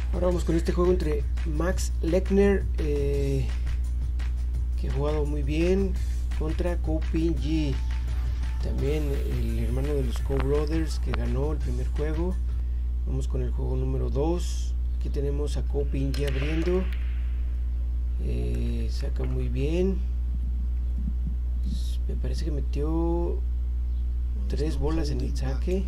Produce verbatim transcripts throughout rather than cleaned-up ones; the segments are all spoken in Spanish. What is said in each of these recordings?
Ahora vamos con este juego entre Max Lechner, eh, que ha jugado muy bien, contra Ko Ping-yi, también el hermano de los Ko Brothers, que ganó el primer juego. Vamos con el juego número dos. Aquí tenemos a Ko Ping-yi abriendo, eh, saca muy bien. Me parece que metió tres bolas en el saque.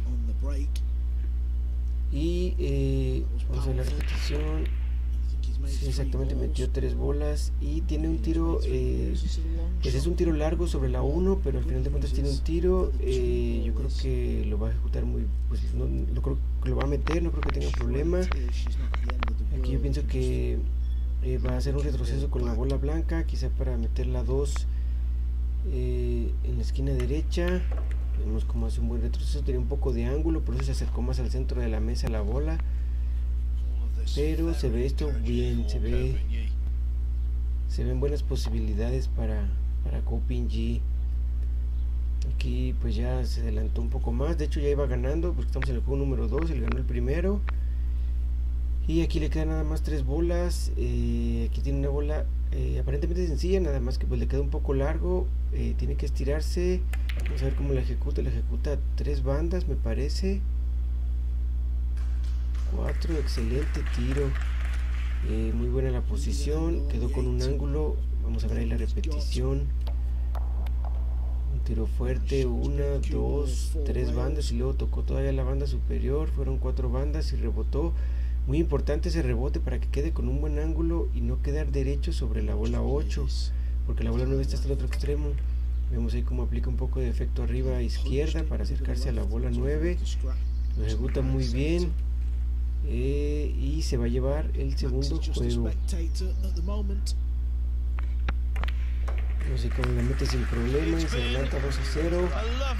Y eh, vamos a ver la repetición. Sí, exactamente, metió tres bolas y tiene un tiro, eh, pues es un tiro largo sobre la uno, pero al final de cuentas tiene un tiro. eh, yo creo que lo va a ejecutar muy, pues no, lo creo que lo va a meter, no creo que tenga problema. Aquí yo pienso que eh, va a hacer un retroceso con la bola blanca, quizá para meter la dos eh, en la esquina derecha. Vemos cómo hace un buen retroceso, tiene un poco de ángulo, por eso se acercó más al centro de la mesa la bola. Pero se ve esto bien, se ve se ven buenas posibilidades para, para Ko Ping-yi. Aquí pues ya se adelantó un poco más, de hecho ya iba ganando, porque estamos en el juego número dos, él ganó el primero. Y aquí le quedan nada más tres bolas, eh, aquí tiene una bola eh, aparentemente sencilla, nada más que pues le queda un poco largo, eh, tiene que estirarse. Vamos a ver cómo la ejecuta, la ejecuta tres bandas me parece. cuatro, excelente tiro, eh, muy buena la posición, quedó con un ángulo. Vamos a ver ahí la repetición. Un tiro fuerte, una, dos, tres bandas y luego tocó todavía la banda superior, fueron cuatro bandas y rebotó. Muy importante ese rebote para que quede con un buen ángulo y no quedar derecho sobre la bola ocho, porque la bola nueve está hasta el otro extremo. Vemos ahí cómo aplica un poco de efecto arriba a izquierda para acercarse a la bola nueve. Lo ejecuta muy bien. Eh, y se va a llevar el segundo juego. No sé cómo la mete sin problema y se adelanta dos a cero.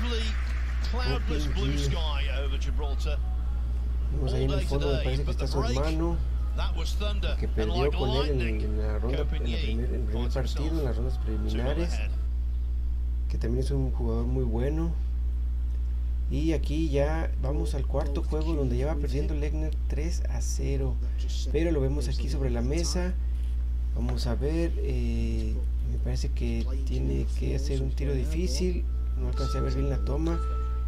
Vemos ahí en el fondo, me parece que está su hermano, que perdió con él en, en la ronda, en, la primer, en el primer partido, en las rondas preliminares, que también es un jugador muy bueno. Y aquí ya vamos al cuarto juego, donde ya va perdiendo Lechner tres a cero, pero lo vemos aquí sobre la mesa. Vamos a ver, eh, me parece que tiene que hacer un tiro difícil, no alcancé a ver bien la toma.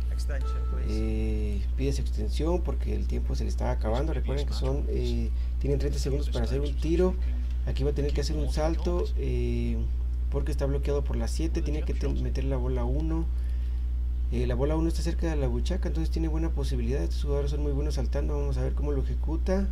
Eh, pide su extensión porque el tiempo se le estaba acabando. Recuerden que son eh, tienen treinta segundos para hacer un tiro. Aquí va a tener que hacer un salto eh, porque está bloqueado por la siete, tiene que meter la bola uno. Eh, la bola uno está cerca de la buchaca, entonces tiene buena posibilidad. Estos jugadores son muy buenos saltando. Vamos a ver cómo lo ejecuta.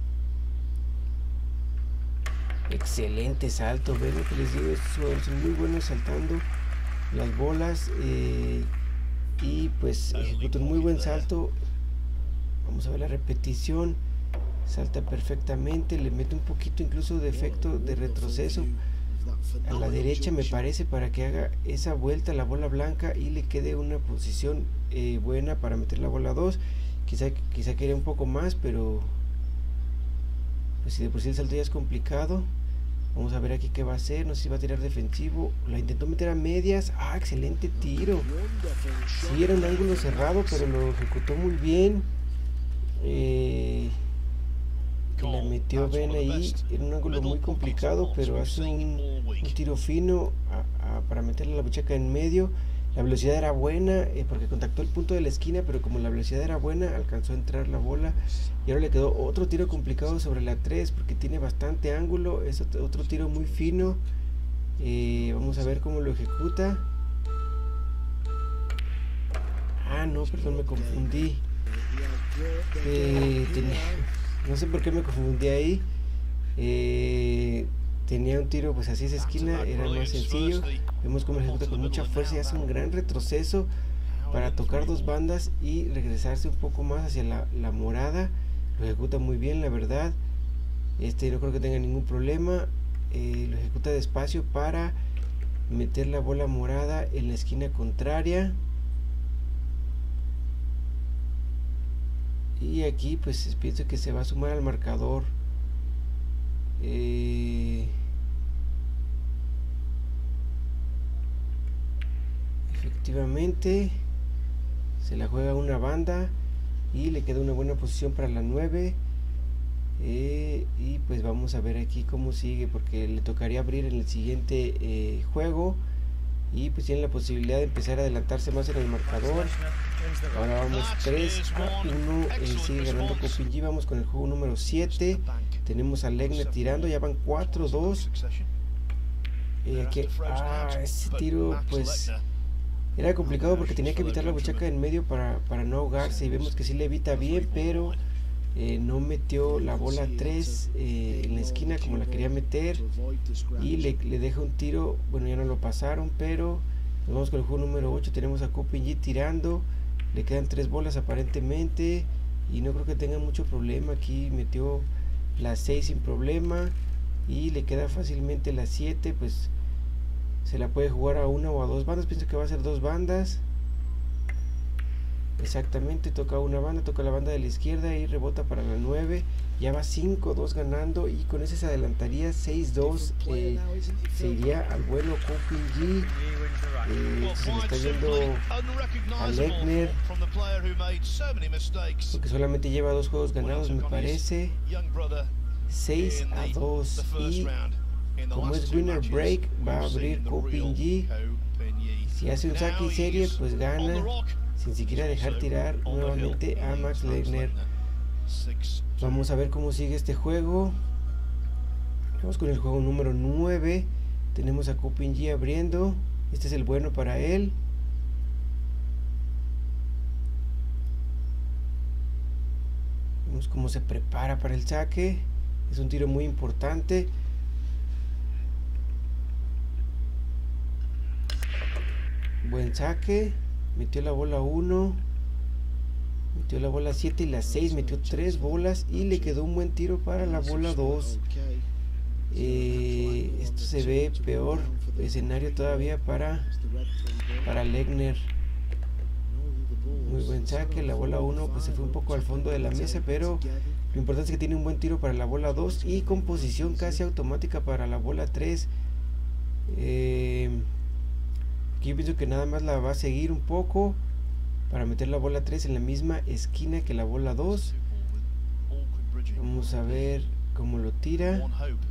Excelente salto. Ven lo que les digo, estos jugadores son muy buenos saltando las bolas, eh, y pues ejecuta un muy buen salto. Vamos a ver la repetición. Salta perfectamente, le mete un poquito incluso de efecto de retroceso a la derecha me parece, para que haga esa vuelta a la bola blanca y le quede una posición eh, buena para meter la bola dos. Quizá, quizá quería un poco más, pero pues si de por sí el salto ya es complicado. Vamos a ver aquí qué va a hacer, no sé si va a tirar defensivo. La intentó meter a medias. Ah, excelente tiro. Sí, era un ángulo cerrado, pero lo ejecutó muy bien. Eh, la metió bien ahí, era un ángulo muy complicado, pero hace un, un tiro fino a, a, para meterle la buchaca en medio. La velocidad era buena, eh, porque contactó el punto de la esquina, pero como la velocidad era buena, alcanzó a entrar la bola. Y ahora le quedó otro tiro complicado sobre la tres, porque tiene bastante ángulo. Es otro, otro tiro muy fino. Eh, vamos a ver cómo lo ejecuta. Ah, no, perdón, me confundí. Eh, tenía... No sé por qué me confundí ahí. Eh, tenía un tiro pues así esa esquina, era más sencillo. Vemos cómo ejecuta con mucha fuerza y hace un gran retroceso para tocar dos bandas y regresarse un poco más hacia la, la morada. Lo ejecuta muy bien, la verdad. Este no creo que tenga ningún problema. Eh, lo ejecuta despacio para meter la bola morada en la esquina contraria. Y aquí pues pienso que se va a sumar al marcador. Eh, efectivamente se la juega una banda y le queda una buena posición para la nueve. eh, y pues vamos a ver aquí cómo sigue, porque le tocaría abrir en el siguiente eh, juego, y pues tiene la posibilidad de empezar a adelantarse más en el marcador. Ahora vamos tres a uno, eh, sigue ganando Ko Ping-yi. Vamos con el juego número siete. Tenemos a Legner tirando, ya van cuatro dos. Eh, aquí, ah, ese tiro pues era complicado porque tenía que evitar la buchaca en medio para, para no ahogarse, y vemos que sí le evita bien, pero eh, no metió la bola tres eh, en la esquina como la quería meter, y le, le deja un tiro. Bueno, ya no lo pasaron, pero nos vamos con el juego número ocho. Tenemos a Ko Ping-yi tirando, le quedan tres bolas aparentemente, y no creo que tenga mucho problema. Aquí metió la seis sin problema, y le queda fácilmente la siete, pues se la puede jugar a una o a dos bandas. Pienso que va a ser dos bandas. Exactamente, toca una banda, toca la banda de la izquierda y rebota para la nueve. Ya va cinco dos ganando, y con ese se adelantaría seis dos. Eh, se iría al bueno Ko Ping-yi. Eh, se le está yendo a Legner, porque solamente lleva dos juegos ganados, me parece. seis a dos, y como es winner break, va a abrir Ko Ping-yi. Si hace un saque y serie, pues gana, sin siquiera dejar tirar nuevamente a Max Legner. Vamos a ver cómo sigue este juego. Vamos con el juego número nueve. Tenemos a Ko Ping-yi abriendo. Este es el bueno para él. Vemos cómo se prepara para el saque. Es un tiro muy importante. Buen saque. Metió la bola uno. Metió la bola siete y la seis. Metió tres bolas y le quedó un buen tiro para la bola dos. Eh, esto se ve peor escenario todavía para, para Legner. Muy buen saque. La bola uno pues se fue un poco al fondo de la mesa, pero lo importante es que tiene un buen tiro para la bola dos, y con posición casi automática para la bola tres. Eh, aquí yo pienso que nada más la va a seguir un poco para meter la bola tres en la misma esquina que la bola dos. Vamos a ver cómo lo tira.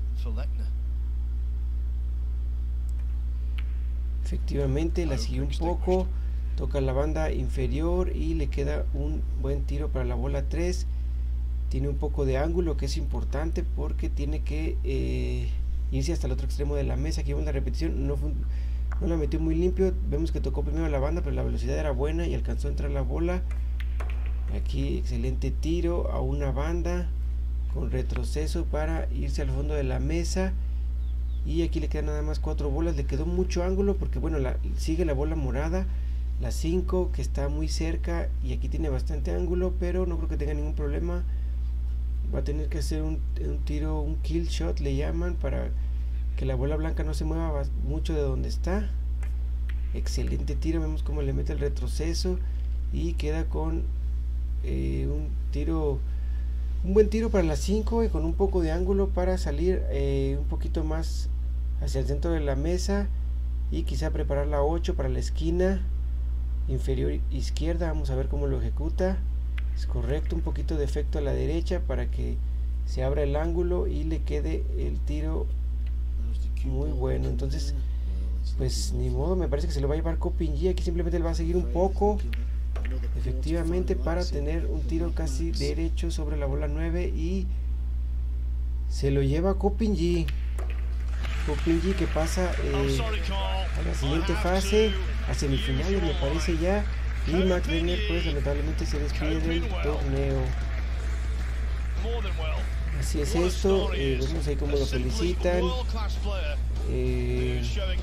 Efectivamente la siguió un poco, toca la banda inferior y le queda un buen tiro para la bola tres. Tiene un poco de ángulo, que es importante porque tiene que eh, irse hasta el otro extremo de la mesa. Aquí vemos la repetición, no, fue, no la metió muy limpio. Vemos que tocó primero la banda, pero la velocidad era buena y alcanzó a entrar la bola. Aquí excelente tiro a una banda con retroceso para irse al fondo de la mesa. Y aquí le quedan nada más cuatro bolas. Le quedó mucho ángulo porque bueno, la, sigue la bola morada, la cinco, que está muy cerca, y aquí tiene bastante ángulo, pero no creo que tenga ningún problema. Va a tener que hacer un, un tiro, un kill shot le llaman, para que la bola blanca no se mueva mucho de donde está. Excelente tiro. Vemos cómo le mete el retroceso y queda con eh, un tiro, un buen tiro para la cinco, y con un poco de ángulo para salir eh, un poquito más hacia el centro de la mesa, y quizá preparar la ocho para la esquina inferior izquierda. Vamos a ver cómo lo ejecuta. Es correcto, un poquito de efecto a la derecha para que se abra el ángulo y le quede el tiro muy bueno. Entonces pues ni modo, me parece que se lo va a llevar Ko Ping-yi. Aquí simplemente le va a seguir un poco, efectivamente, para tener un tiro casi derecho sobre la bola nueve, y se lo lleva Ko Ping-yi. Ko Ping-yi que pasa eh, a la siguiente fase, a semifinales me parece ya, y Max Legner pues lamentablemente se despide del torneo. Así es esto. Eh, vemos ahí cómo lo felicitan. Eh,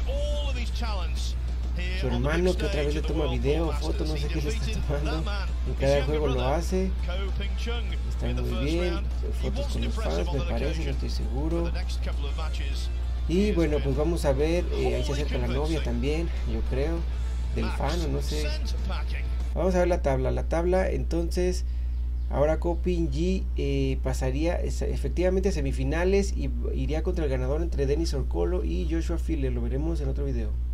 su hermano, que otra vez le toma video, foto, no sé qué le está tomando. En cada juego lo hace. Está muy bien. Fotos con los fans, me parece, no estoy seguro. Y bueno, pues vamos a ver. Eh, ahí se acerca la novia también, yo creo, del fan, o no sé. Vamos a ver la tabla. La tabla, entonces, ahora Ko Ping-yi eh, pasaría efectivamente a semifinales y iría contra el ganador entre Denis Orcolo y Joshua Filler. Lo veremos en otro video.